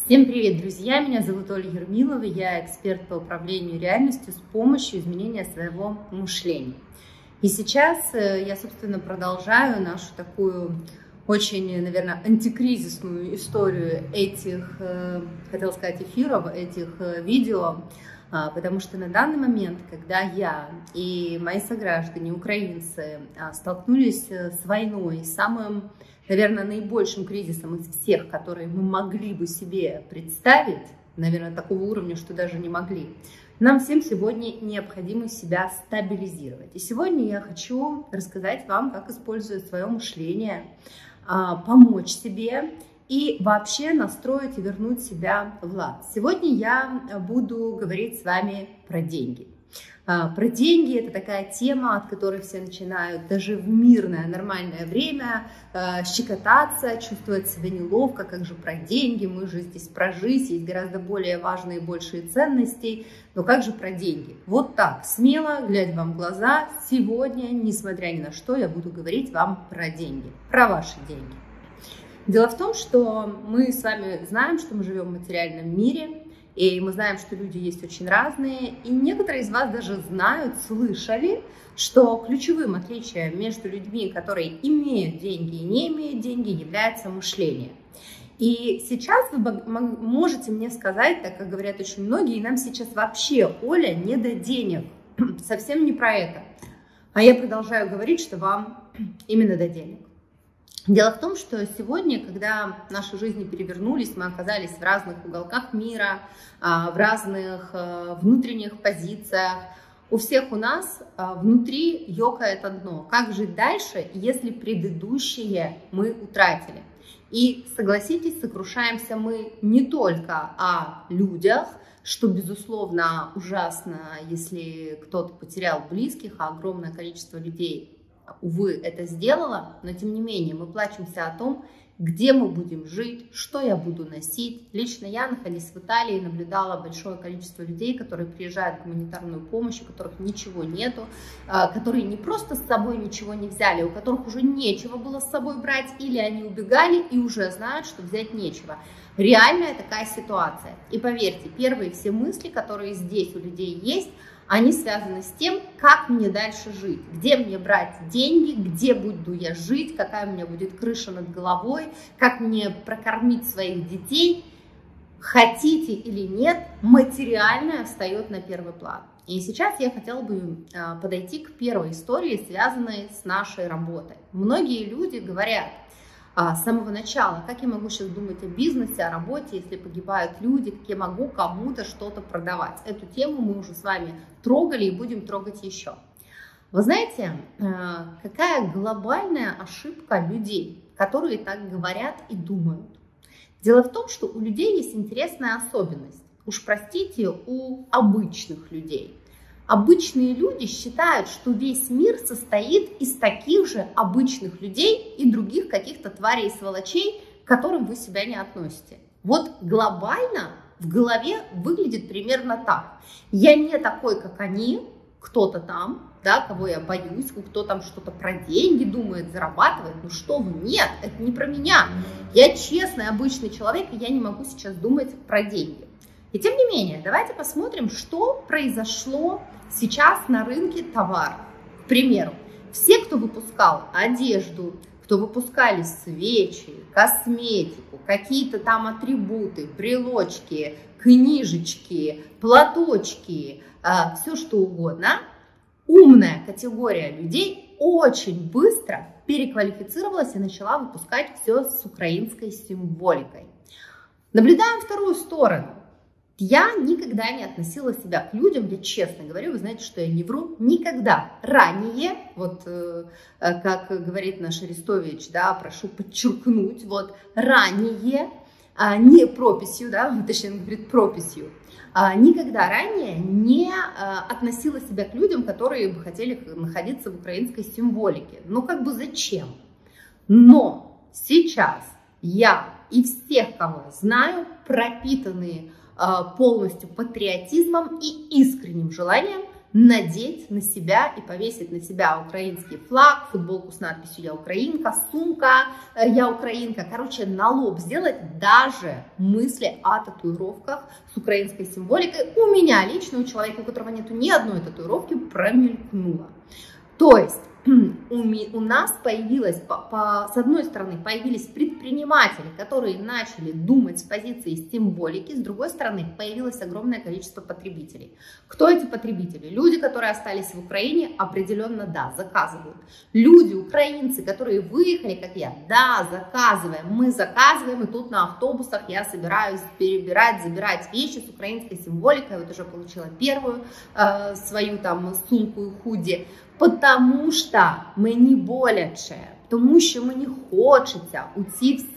Всем привет, друзья! Меня зовут Ольга Ермилова, я эксперт по управлению реальностью с помощью изменения своего мышления. И сейчас я, собственно, продолжаю нашу такую очень, наверное, антикризисную историю этих, хотела сказать, эфиров, этих видео, потому что на данный момент, когда я и мои сограждане, украинцы, столкнулись с войной, самым, наверное, наибольшим кризисом из всех, которые мы могли бы себе представить, наверное, такого уровня, что даже не могли, нам всем сегодня необходимо себя стабилизировать. И сегодня я хочу рассказать вам, как использовать свое мышление, помочь себе и вообще настроить и вернуть себя в лад. Сегодня я буду говорить с вами про деньги. Про деньги — это такая тема, от которой все начинают даже в мирное, нормальное время щекотаться, чувствовать себя неловко, как же про деньги, мы же здесь про жизнь, есть гораздо более важные и большие ценности, но как же про деньги? Вот так, смело, глядя вам в глаза, сегодня, несмотря ни на что, я буду говорить вам про деньги, про ваши деньги. Дело в том, что мы с вами знаем, что мы живем в материальном мире, и мы знаем, что люди есть очень разные, и некоторые из вас даже знают, слышали, что ключевым отличием между людьми, которые имеют деньги и не имеют деньги, является мышление. И сейчас вы можете мне сказать, так как говорят очень многие, и нам сейчас вообще, Оля, не до денег, совсем не про это. А я продолжаю говорить, что вам именно до денег. Дело в том, что сегодня, когда наши жизни перевернулись, мы оказались в разных уголках мира, в разных внутренних позициях, у всех у нас внутри ёкает одно: как жить дальше, если предыдущее мы утратили? И, согласитесь, сокрушаемся мы не только о людях, что, безусловно, ужасно, если кто-то потерял близких, а огромное количество людей, увы, это сделала, но тем не менее мы плачемся о том, где мы будем жить, что я буду носить. Лично я, находясь в Италии, наблюдала большое количество людей, которые приезжают в гуманитарную помощь, у которых ничего нету, которые не просто с собой ничего не взяли, у которых уже нечего было с собой брать, или они убегали и уже знают, что взять нечего. Реальная такая ситуация. И поверьте, первые все мысли, которые здесь у людей есть, они связаны с тем, как мне дальше жить, где мне брать деньги, где буду я жить, какая у меня будет крыша над головой, как мне прокормить своих детей. Хотите или нет, материальное встает на первый план. И сейчас я хотела бы подойти к первой истории, связанной с нашей работой. Многие люди говорят с самого начала: как я могу сейчас думать о бизнесе, о работе, если погибают люди, как я могу кому-то что-то продавать. Эту тему мы уже с вами трогали и будем трогать еще. Вы знаете, какая глобальная ошибка людей, которые так говорят и думают? Дело в том, что у людей есть интересная особенность, уж простите, у обычных людей. Обычные люди считают, что весь мир состоит из таких же обычных людей и других каких-то тварей и сволочей, к которым вы себя не относите. Вот глобально в голове выглядит примерно так: я не такой, как они, кто-то там, да, кого я боюсь, кто там что-то про деньги думает, зарабатывает. Ну что вы, нет, это не про меня. Я честный, обычный человек, и я не могу сейчас думать про деньги. И тем не менее, давайте посмотрим, что произошло сейчас на рынке товаров. К примеру, все, кто выпускал одежду, кто выпускали свечи, косметику, какие-то там атрибуты, брелочки, книжечки, платочки, все что угодно, умная категория людей очень быстро переквалифицировалась и начала выпускать все с украинской символикой. Наблюдаем вторую сторону. Я никогда не относила себя к людям, я честно говорю, вы знаете, что я не вру, никогда ранее, вот как говорит наш Арестович, да, прошу подчеркнуть, вот ранее, не прописью, да, точнее он говорит прописью, никогда ранее не относила себя к людям, которые бы хотели находиться в украинской символике. Ну как бы зачем? Но сейчас я и всех, кого я знаю, пропитанные полностью патриотизмом и искренним желанием надеть на себя и повесить на себя украинский флаг, футболку с надписью «Я украинка», сумка «Я украинка». Короче, на лоб сделать даже мысли о татуировках с украинской символикой. У меня лично, у человека, у которого нету ни одной татуировки, промелькнуло. То есть у нас появилось, с одной стороны, появились предприниматели, которые начали думать с позиции символики, с другой стороны, появилось огромное количество потребителей. Кто эти потребители? Люди, которые остались в Украине, определенно, да, заказывают. Люди, украинцы, которые выехали, как я, да, заказываем. Мы заказываем, и тут на автобусах я собираюсь забирать вещи с украинской символикой. Вот уже получила первую свою там сумку и худі. Потому що мені боляче, тому що мені хочеться у ці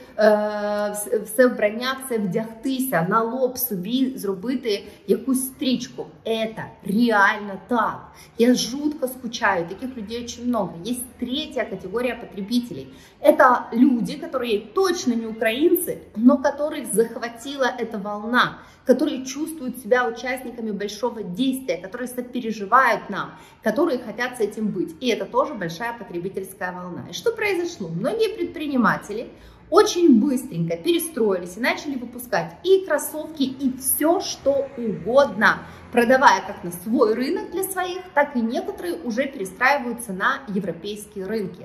все вбрання, все вдягтися, на лоб собі зробити якусь стрічку. Это реально так. Я жутко скучаю, таких людей очень много. Есть третья категория потребителей. Это люди, которые точно не украинцы, но которых захватила эта волна, которые чувствуют себя участниками большого действия, которые сопереживают нам, которые хотят с этим быть. И это тоже большая потребительская волна. И что произошло? Многие предприниматели очень быстренько перестроились и начали выпускать и кроссовки, и все, что угодно, продавая как на свой рынок для своих, так и некоторые уже перестраиваются на европейские рынки.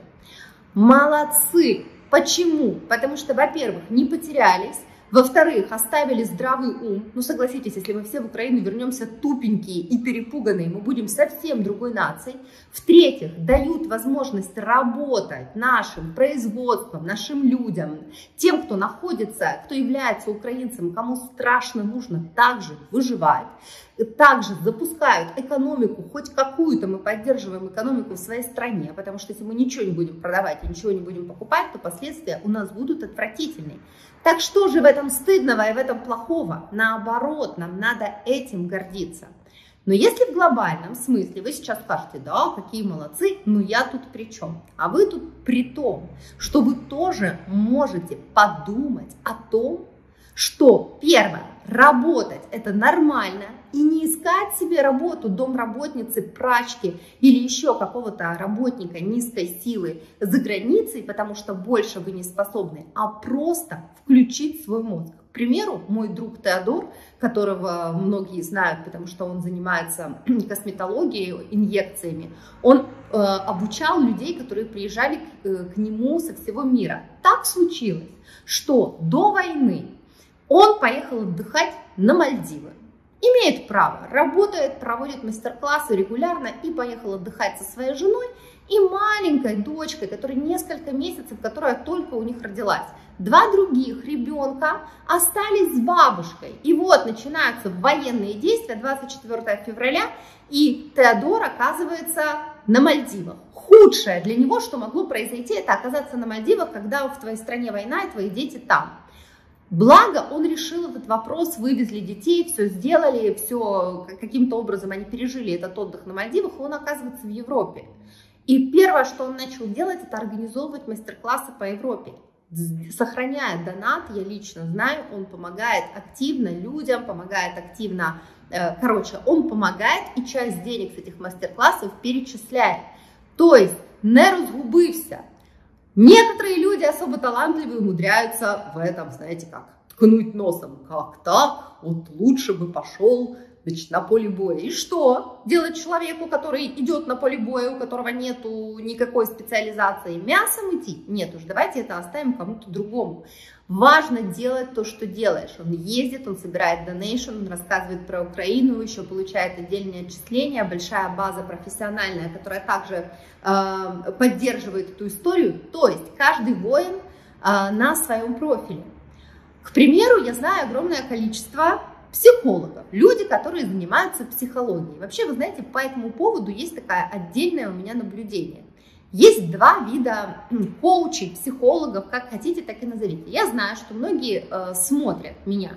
Молодцы! Почему? Потому что, во-первых, не потерялись, во-вторых, оставили здравый ум. Ну, согласитесь, если мы все в Украину вернемся тупенькие и перепуганные, мы будем совсем другой нацией. В-третьих, дают возможность работать нашим производством, нашим людям, тем, кто находится, кто является украинцем, кому страшно нужно также выживать. Также запускают экономику, хоть какую-то мы поддерживаем экономику в своей стране, потому что если мы ничего не будем продавать и ничего не будем покупать, то последствия у нас будут отвратительные. Так что же в этом стыдного и в этом плохого? Наоборот, нам надо этим гордиться. Но если в глобальном смысле вы сейчас скажете, да, какие молодцы, но я тут при чем? А вы тут при том, что вы тоже можете подумать о том, что, первое, работать это нормально, и не искать себе работу домработницы, прачки или еще какого-то работника низкой силы за границей, потому что больше вы не способны, а просто включить свой мозг. К примеру, мой друг Теодор, которого многие знают, потому что он занимается косметологией, инъекциями, он обучал людей, которые приезжали к нему со всего мира. Так случилось, что до войны он поехал отдыхать на Мальдивы. Имеет право, работает, проводит мастер-классы регулярно и поехал отдыхать со своей женой и маленькой дочкой, которая несколько месяцев, которая только у них родилась. Два других ребенка остались с бабушкой. И вот начинаются военные действия 24 февраля, и Теодор оказывается на Мальдивах. Худшее для него, что могло произойти, это оказаться на Мальдивах, когда в твоей стране война и твои дети там. Благо, он решил этот вопрос, вывезли детей, все сделали, все каким-то образом они пережили этот отдых на Мальдивах, и он оказывается в Европе. И первое, что он начал делать, это организовывать мастер-классы по Европе. Сохраняя донат, я лично знаю, он помогает активно людям, помогает активно, он помогает и часть денег с этих мастер-классов перечисляет. То есть, не розгубився. Некоторые люди особо талантливые умудряются в этом, знаете как, ткнуть носом. Как так? Вот лучше бы пошел, значит, на поле боя. И что делать человеку, который идет на поле боя, у которого нету никакой специализации? Мясом идти? Нет уж, давайте это оставим кому-то другому. Важно делать то, что делаешь. Он ездит, он собирает донейшн, он рассказывает про Украину, еще получает отдельные отчисления, большая база профессиональная, которая также поддерживает эту историю. То есть каждый воин на своем профиле. К примеру, я знаю огромное количество психологов, люди, которые занимаются психологией. Вообще, вы знаете, по этому поводу есть такое отдельное у меня наблюдение. Есть два вида коучей, психологов, как хотите, так и назовите. Я знаю, что многие смотрят меня,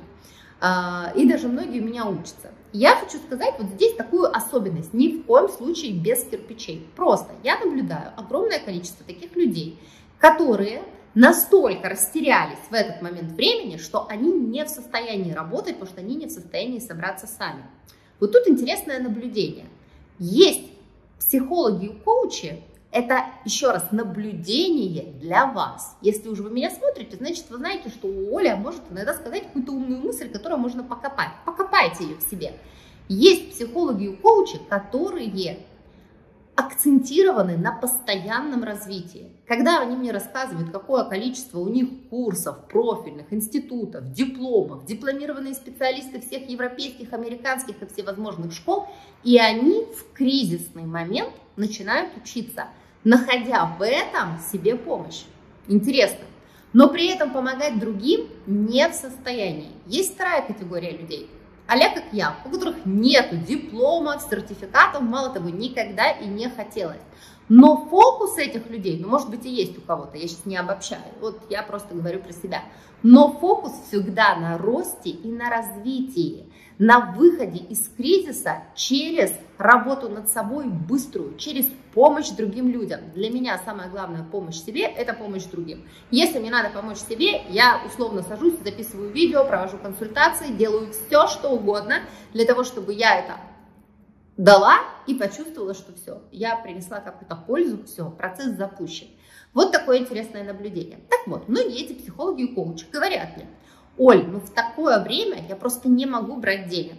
и даже многие у меня учатся. Я хочу сказать вот здесь такую особенность, ни в коем случае без кирпичей. Просто я наблюдаю огромное количество таких людей, которые настолько растерялись в этот момент времени, что они не в состоянии работать, потому что они не в состоянии собраться сами. Вот тут интересное наблюдение. Есть психологи и коучи, это, еще раз, наблюдение для вас. Если уже вы меня смотрите, значит, вы знаете, что Оля может иногда сказать какую-то умную мысль, которую можно покопать. Покопайте ее в себе. Есть психологи и коучи, которые акцентированы на постоянном развитии. Когда они мне рассказывают, какое количество у них курсов, профильных, институтов, дипломов, дипломированные специалисты всех европейских, американских и всевозможных школ, и они в кризисный момент начинают учиться, находя в этом себе помощь. Интересно. Но при этом помогать другим не в состоянии. Есть вторая категория людей, а-ля как я, у которых нет дипломов, сертификатов, мало того, никогда и не хотелось. Но фокус этих людей, ну, может быть, и есть у кого-то, я сейчас не обобщаю, вот я просто говорю про себя, но фокус всегда на росте и на развитии, на выходе из кризиса через работу над собой быструю, через помощь другим людям. Для меня самая главная помощь себе – это помощь другим. Если мне надо помочь себе, я условно сажусь, записываю видео, провожу консультации, делаю все, что угодно для того, чтобы я это дала и почувствовала, что все, я принесла какую-то пользу, все, процесс запущен. Вот такое интересное наблюдение. Так вот, многие эти психологи и коучи говорят мне: Оль, ну в такое время я просто не могу брать денег.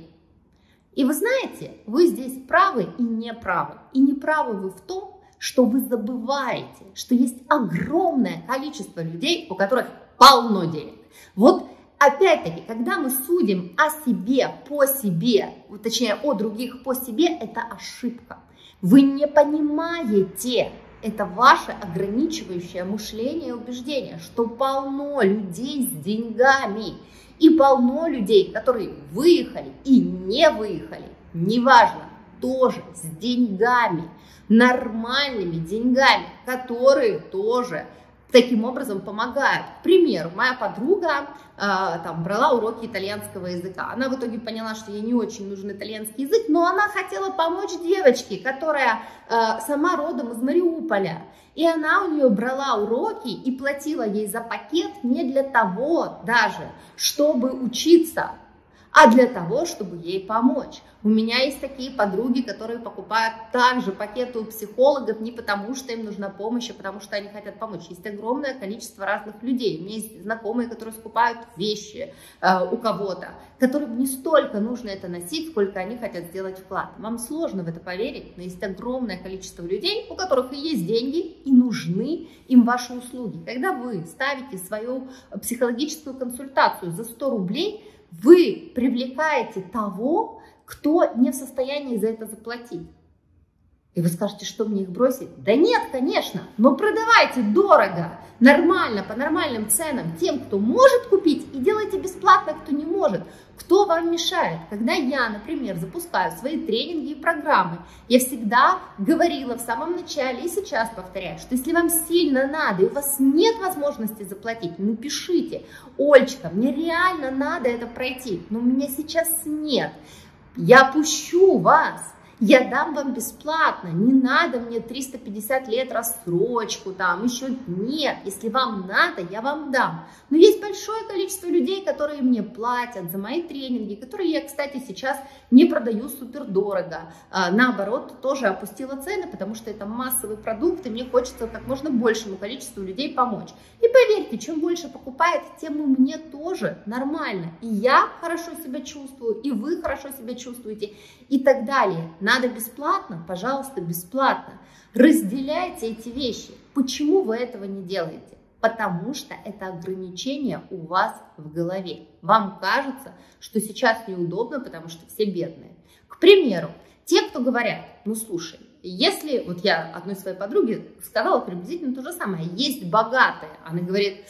И вы знаете, вы здесь правы и не правы. И не правы вы в том, что вы забываете, что есть огромное количество людей, у которых полно денег. Вот опять-таки, когда мы судим о себе по себе, точнее о других по себе, это ошибка. Вы не понимаете, это ваше ограничивающее мышление и убеждение, что полно людей с деньгами. И полно людей, которые выехали и не выехали, неважно, тоже с деньгами, нормальными деньгами, которые тоже таким образом помогают. К примеру, моя подруга брала уроки итальянского языка. Она в итоге поняла, что ей не очень нужен итальянский язык, но она хотела помочь девочке, которая сама родом из Мариуполя. И она у нее брала уроки и платила ей за пакет не для того даже, чтобы учиться, а для того, чтобы ей помочь. У меня есть такие подруги, которые покупают также пакеты у психологов не потому, что им нужна помощь, а потому что они хотят помочь. Есть огромное количество разных людей. У меня есть знакомые, которые скупают вещи у кого-то, которым не столько нужно это носить, сколько они хотят сделать вклад. Вам сложно в это поверить, но есть огромное количество людей, у которых и есть деньги, и нужны им ваши услуги. Когда вы ставите свою психологическую консультацию за 100 рублей, вы привлекаете того, кто не в состоянии за это заплатить. И вы скажете, что мне их бросить? Да нет, конечно, но продавайте дорого, нормально, по нормальным ценам тем, кто может купить, и делайте бесплатно, кто не может. Кто вам мешает? Когда я, например, запускаю свои тренинги и программы, я всегда говорила в самом начале и сейчас повторяю, что если вам сильно надо и у вас нет возможности заплатить, напишите: Олечка, мне реально надо это пройти, но у меня сейчас нет. Я пущу вас, я дам вам бесплатно, не надо мне 350 лет рассрочку, там еще нет, если вам надо, я вам дам. Но есть большое количество людей, которые мне платят за мои тренинги, которые я, кстати, сейчас не продаю супер дорого, наоборот, тоже опустила цены, потому что это массовый продукт, и мне хочется как можно большему количеству людей помочь. И поверьте, чем больше покупает, тем и мне тоже нормально, и я хорошо себя чувствую, и вы хорошо себя чувствуете, и так далее. Надо бесплатно? Пожалуйста, бесплатно. Разделяйте эти вещи. Почему вы этого не делаете? Потому что это ограничение у вас в голове. Вам кажется, что сейчас неудобно, потому что все бедные. К примеру, те, кто говорят: ну слушай, если, вот я одной своей подруге сказала приблизительно то же самое, есть богатые. Она говорит: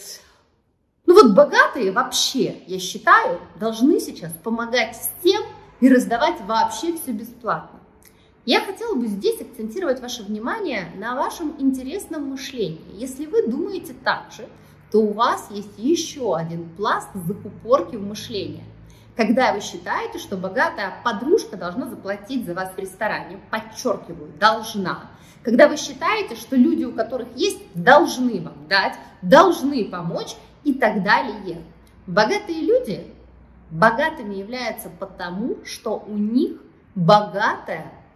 ну вот богатые вообще, я считаю, должны сейчас помогать всем и раздавать вообще все бесплатно. Я хотела бы здесь акцентировать ваше внимание на вашем интересном мышлении. Если вы думаете так же, то у вас есть еще один пласт закупорки в мышлении. Когда вы считаете, что богатая подружка должна заплатить за вас в ресторане, подчеркиваю, должна. Когда вы считаете, что люди, у которых есть, должны вам дать, должны помочь и так далее. Богатые люди богатыми являются потому, что у них богатая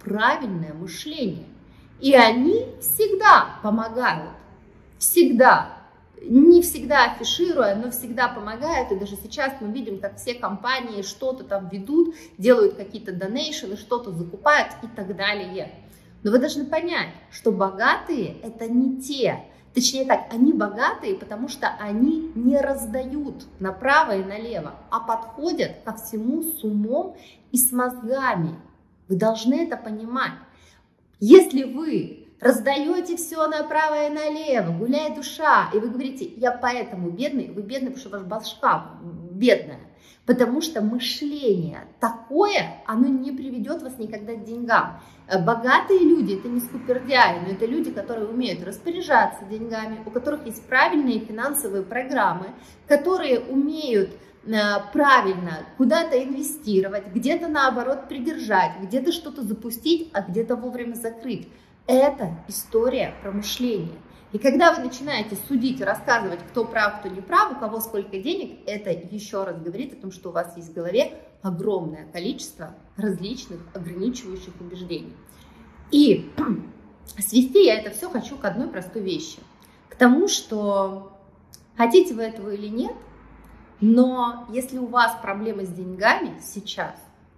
правильное мышление. И они всегда помогают. Всегда. Не всегда афишируя, но всегда помогают. И даже сейчас мы видим, как все компании что-то там ведут, делают какие-то донейшены, что-то закупают и так далее. Но вы должны понять, что богатые – это не те. Точнее так, они богатые, потому что они не раздают направо и налево, а подходят ко всему с умом и с мозгами. Вы должны это понимать. Если вы раздаете все направо и налево, гуляет душа, и вы говорите, я поэтому бедный, вы бедный, потому что ваша башка бедная. Потому что мышление такое, оно не приведет вас никогда к деньгам. Богатые люди – это не скупердяи, но это люди, которые умеют распоряжаться деньгами, у которых есть правильные финансовые программы, которые умеют правильно куда-то инвестировать, где-то наоборот придержать, где-то что-то запустить, а где-то вовремя закрыть. Это история про мышление. И когда вы начинаете судить и рассказывать, кто прав, кто не прав, у кого сколько денег, это еще раз говорит о том, что у вас есть в голове огромное количество различных ограничивающих убеждений. И свести я это все хочу к одной простой вещи. К тому, что хотите вы этого или нет, но если у вас проблемы с деньгами сейчас,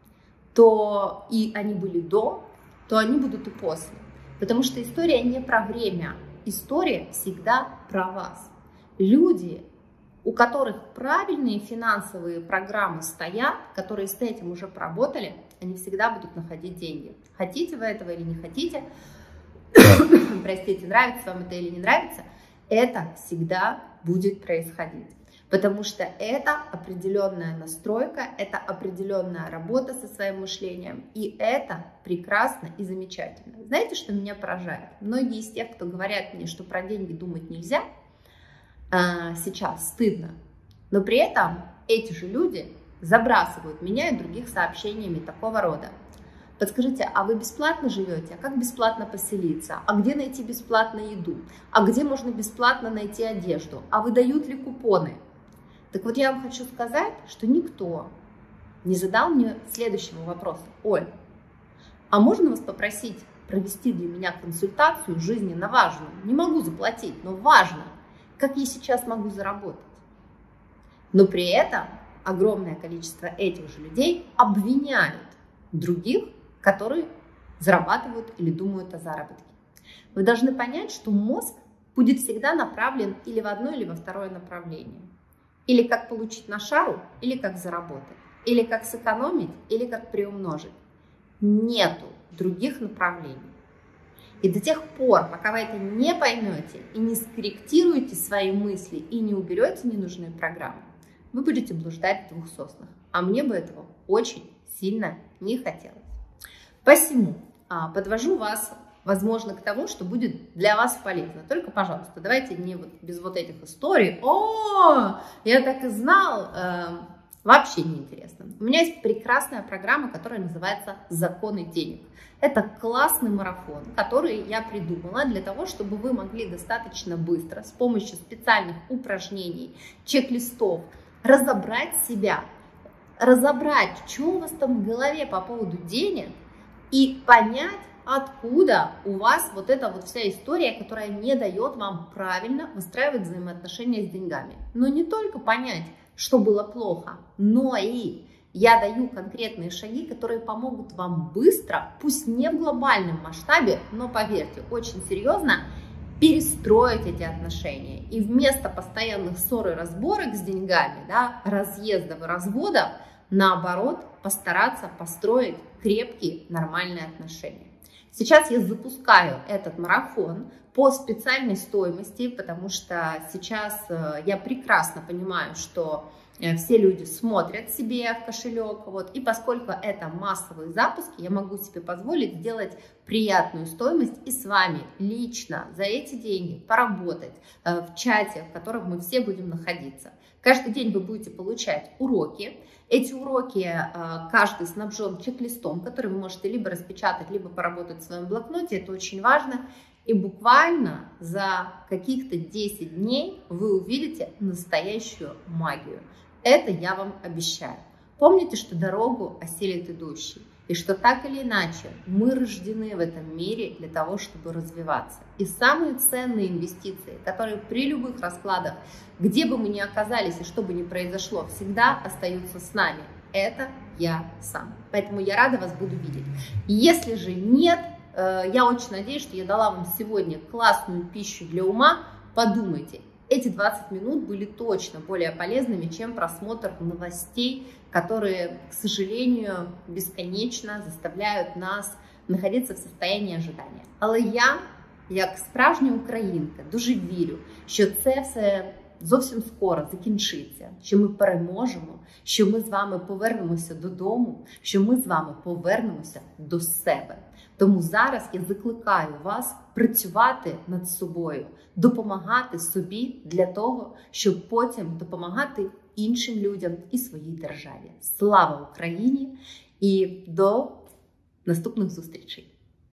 то и они были до, то они будут и после. Потому что история не про время, история всегда про вас. Люди, у которых правильные финансовые программы стоят, которые с этим уже поработали, они всегда будут находить деньги. Хотите вы этого или не хотите, простите, нравится вам это или не нравится, это всегда будет происходить. Потому что это определенная настройка, это определенная работа со своим мышлением, и это прекрасно и замечательно. Знаете, что меня поражает? Многие из тех, кто говорят мне, что про деньги думать нельзя, сейчас стыдно, но при этом эти же люди забрасывают меня и других сообщениями такого рода. Подскажите, а вы бесплатно живете? А как бесплатно поселиться? А где найти бесплатно еду? А где можно бесплатно найти одежду? А выдают ли купоны? Так вот, я вам хочу сказать, что никто не задал мне следующего вопроса. Оль, а можно вас попросить провести для меня консультацию жизненно важную? Не могу заплатить, но важно, как я сейчас могу заработать. Но при этом огромное количество этих же людей обвиняют других, которые зарабатывают или думают о заработке. Вы должны понять, что мозг будет всегда направлен или в одно, или во второе направление. Или как получить на шару, или как заработать. Или как сэкономить, или как приумножить. Нету других направлений. И до тех пор, пока вы это не поймете и не скорректируете свои мысли и не уберете ненужные программы, вы будете блуждать в двух соснах. А мне бы этого очень сильно не хотелось. Посему подвожу вас, возможно, к тому, что будет для вас полезно. Только, пожалуйста, давайте не вот без вот этих историй. О, я так и знал. Вообще неинтересно. У меня есть прекрасная программа, которая называется «Законы денег». Это классный марафон, который я придумала для того, чтобы вы могли достаточно быстро с помощью специальных упражнений, чек-листов разобрать себя, разобрать, что у вас там в голове по поводу денег и понять, откуда у вас вот эта вот вся история, которая не дает вам правильно выстраивать взаимоотношения с деньгами. Но не только понять, что было плохо, но и я даю конкретные шаги, которые помогут вам быстро, пусть не в глобальном масштабе, но поверьте, очень серьезно перестроить эти отношения. И вместо постоянных ссор и разборок с деньгами, да, разъездов и разводов, наоборот, постараться построить крепкие, нормальные отношения. Сейчас я запускаю этот марафон по специальной стоимости, потому что сейчас я прекрасно понимаю, что все люди смотрят себе в кошелек, вот, и поскольку это массовые запуски, я могу себе позволить сделать приятную стоимость и с вами лично за эти деньги поработать в чате, в котором мы все будем находиться. Каждый день вы будете получать уроки. Эти уроки каждый снабжен чек-листом, который вы можете либо распечатать, либо поработать в своем блокноте. Это очень важно. И буквально за каких-то 10 дней вы увидите настоящую магию. Это я вам обещаю. Помните, что дорогу осилит идущий, и что так или иначе мы рождены в этом мире для того, чтобы развиваться. И самые ценные инвестиции, которые при любых раскладах, где бы мы ни оказались и что бы ни произошло, всегда остаются с нами. Это я сам. Поэтому я рада вас буду видеть. Если же нет, я очень надеюсь, что я дала вам сегодня классную пищу для ума. Подумайте. Эти 20 минут были точно более полезными, чем просмотр новостей, которые, к сожалению, бесконечно заставляють нас находиться в состоянии ожидання. Але я, як справжня українка, дуже вірю, що це все зовсім скоро закінчиться, що ми переможемо, що ми з вами повернемося додому, що ми з вами повернемося до себе. Тому зараз я закликаю вас працювати над собою, допомагати собі для того, щоб потім допомагати іншим людям і своїй державі. Слава Україні! І до наступних зустрічей!